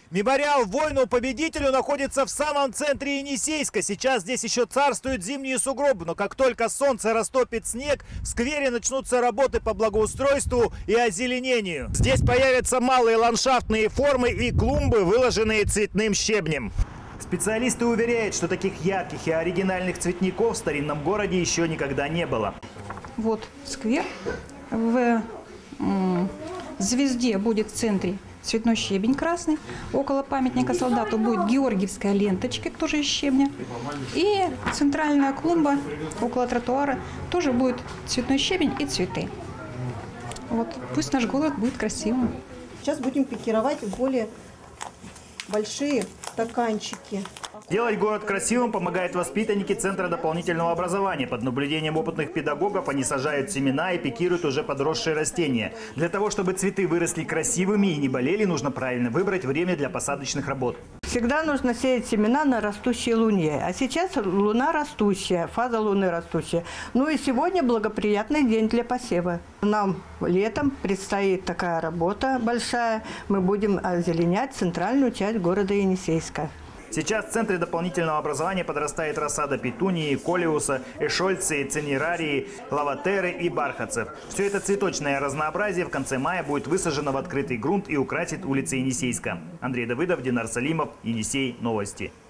Мемориал воину-победителю находится в самом центре Енисейска. Сейчас здесь еще царствуют зимние сугробы, но как только солнце растопит снег, в сквере начнутся работы по благоустройству и озеленению. Здесь появятся малые ландшафтные формы и клумбы, выложенные цветным щебнем. Специалисты уверяют, что таких ярких и оригинальных цветников в старинном городе еще никогда не было. Вот сквер. В звезде будет в центре цветной щебень красный. Около памятника солдату будет георгиевская ленточка, тоже из щебня. И центральная клумба около тротуара тоже будет цветной щебень и цветы. Вот пусть наш город будет красивым. Сейчас будем пикировать более большие стаканчики. Делать город красивым помогают воспитанники Центра дополнительного образования. Под наблюдением опытных педагогов они сажают семена и пикируют уже подросшие растения. Для того, чтобы цветы выросли красивыми и не болели, нужно правильно выбрать время для посадочных работ. Всегда нужно сеять семена на растущей луне. А сейчас луна растущая, фаза луны растущая. Ну и сегодня благоприятный день для посева. Нам летом предстоит такая работа большая. Мы будем озеленять центральную часть города Енисейска. Сейчас в Центре дополнительного образования подрастает рассада петунии, колиуса, эшольции, цинерарии, лаватеры и бархатцев. Все это цветочное разнообразие в конце мая будет высажено в открытый грунт и украсит улицы Енисейска. Андрей Давыдов, Динар Салимов, Енисей. Новости.